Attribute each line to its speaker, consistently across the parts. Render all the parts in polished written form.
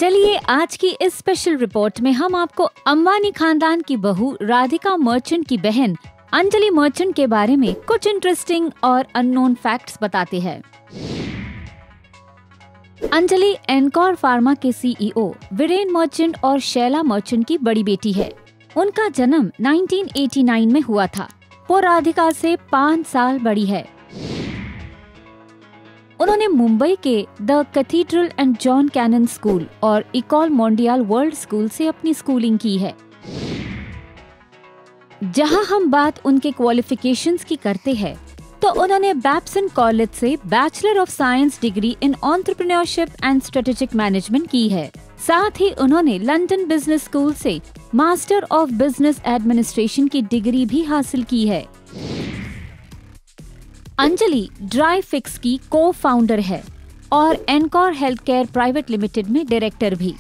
Speaker 1: चलिए आज की इस स्पेशल रिपोर्ट में हम आपको अंबानी खानदान की बहू राधिका मर्चेंट की बहन अंजलि मर्चेंट के बारे में कुछ इंटरेस्टिंग और अननोन फैक्ट्स बताते हैं। अंजलि एनकॉर फार्मा के सीईओ वीरेन मर्चेंट और शैला मर्चेंट की बड़ी बेटी है। उनका जन्म 1989 में हुआ था। वो राधिका से 5 साल बड़ी है। उन्होंने मुंबई के the Cathedral and John Connon school और इकॉल मोंडियाल वर्ल्ड स्कूल से अपनी स्कूलिंग की है। जहां हम बात उनके क्वालिफिकेशंस की करते हैं, तो उन्होंने बैप्सन कॉलेज से bachelor of science degree in entrepreneurship and strategic management की है। साथ ही उन्होंने लंदन बिजनेस स्कूल से मास्टर ऑफ बिजनेस एडमिनिस्ट्रेशन की डिग्री भी हासिल की है। अंजलि ड्राई फिक्स की को फाउंडर है और Encore health care private limited में डायरेक्टर भी।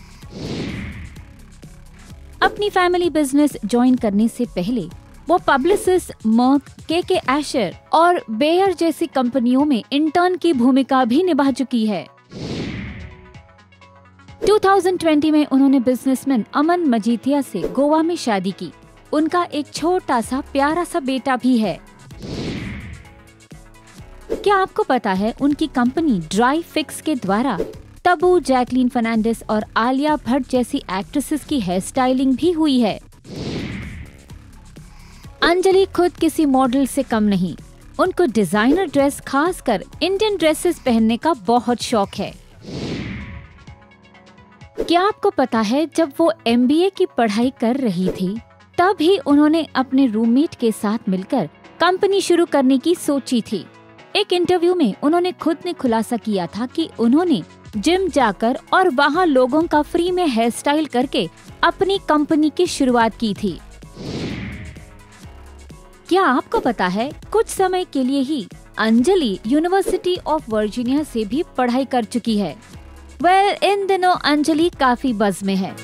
Speaker 1: अपनी फैमिली बिजनेस ज्वाइन करने से पहले वो पब्लिसिस्ट मर्क, के एशर और बेयर जैसी कंपनियों में इंटर्न की भूमिका भी निभा चुकी है। 2020 में उन्होंने बिजनेसमैन अमन मजीठिया से गोवा में शादी की। उनका एक छोटा सा प्यारा सा बेटा भी है। क्या आपको पता है उनकी कंपनी ड्राई फिक्स के द्वारा तबू, जैकलीन फर्नांडिस और आलिया भट्ट जैसी एक्ट्रेसेस की हेयर स्टाइलिंग भी हुई है। अंजलि खुद किसी मॉडल से कम नहीं। उनको डिजाइनर ड्रेस, खासकर इंडियन ड्रेसेस पहनने का बहुत शौक है। क्या आपको पता है जब वो MBA की पढ़ाई कर रही थी, तब ही उन्होंने अपने रूममेट के साथ मिलकर कंपनी शुरू करने की सोची थी। एक इंटरव्यू में उन्होंने खुद ने खुलासा किया था कि उन्होंने जिम जाकर और वहां लोगों का फ्री में हेयर स्टाइल करके अपनी कंपनी की शुरुआत की थी। क्या आपको पता है कुछ समय के लिए ही अंजलि यूनिवर्सिटी ऑफ वर्जीनिया से भी पढ़ाई कर चुकी है। इन दिनों अंजलि काफी बज़ में है।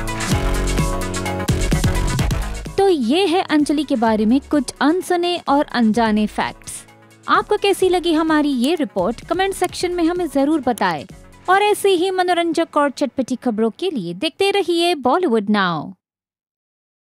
Speaker 1: तो ये है अंजलि के बारे में कुछ अनसुने और अनजाने फैक्ट्स। आपको कैसी लगी हमारी ये रिपोर्ट? कमेंट सेक्शन में हमें जरूर बताएं। और ऐसे ही मनोरंजक और चटपटी खबरों के लिए देखते रहिए बॉलीवुड नाउ।